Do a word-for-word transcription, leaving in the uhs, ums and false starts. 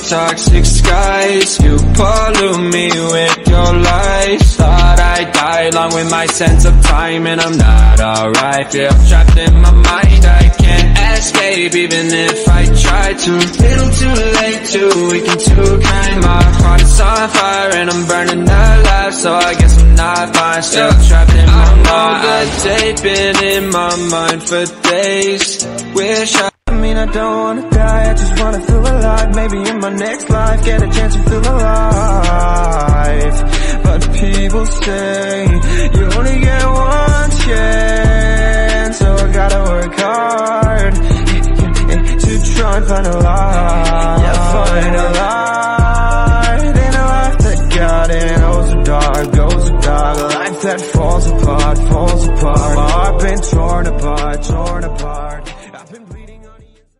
toxic skies. You pollute me with your lies. Thought I'd die along with my sense of time, and I'm not alright. Feel trapped in my mind, I can't escape even if I try to. Little too late, too weak and too kind. My heart is on fire and I'm burning alive, so I guess I'm not fine. Still trapped in my mind. I know that they've been in my mind for days. Wish I I mean, I don't wanna die, I just wanna feel alive. Maybe in my next life, get a chance to feel alive. But people say, you only get one chance, so I gotta work hard to try and find a light. Yeah, find a light in a life that got in. Oh, so dark, goes so dark. A life that falls apart, falls apart. My heart been torn apart, torn apart. I've been bleeding on the